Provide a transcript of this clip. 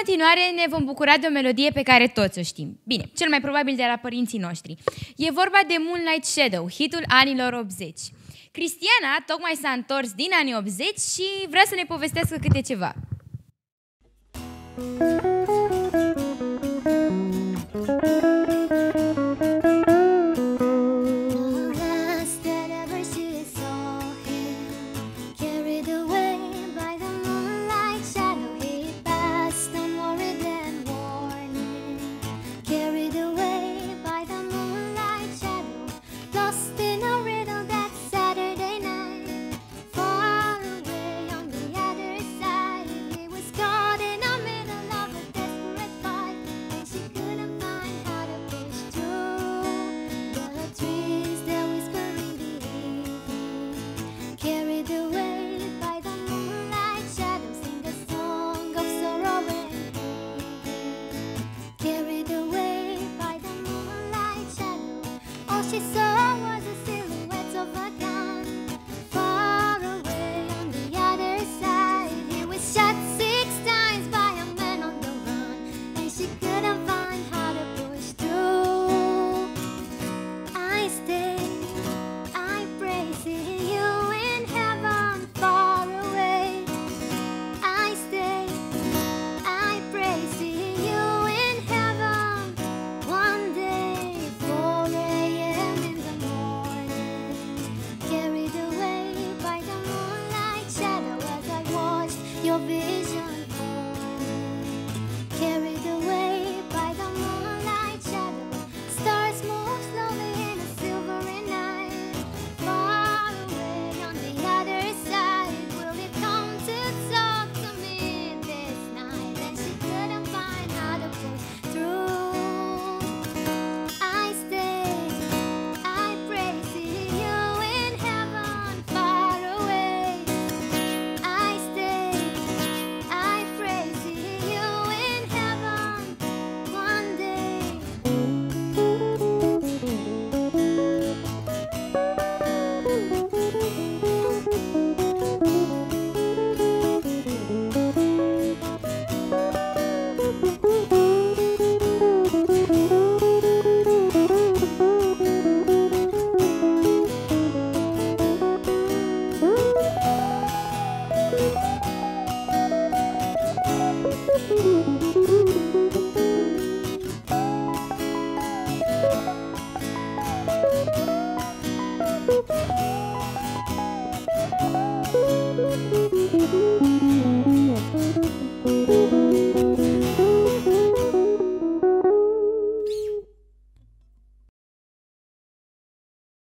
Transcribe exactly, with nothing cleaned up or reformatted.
continuare ne vom bucura de o melodie pe care toți o știm. Bine, cel mai probabil de la părinții noștri. E vorba de Moonlight Shadow, hitul anilor optzeci. Cristiana tocmai s-a întors din anii optzeci și vrea să ne povestească câte ceva. She saw was a silhouette of a gun. Far away on the other side, he was shot six times by a man on the run, and she couldn't find how to push through. I stay, I pray, see you in heaven, far away. I stay, I pray, see you in heaven one day. four a m carried away by the moonlight shadow as I watched your vision fall. Carried away by the moonlight shadow, stars move slowly in a silvery night. Far away on the other side, will you come to talk to me this night? And she couldn't find how to push through. I stayed, I pray, see you in heaven, far away. I stayed, I pray, see you in heaven one day. Thank you.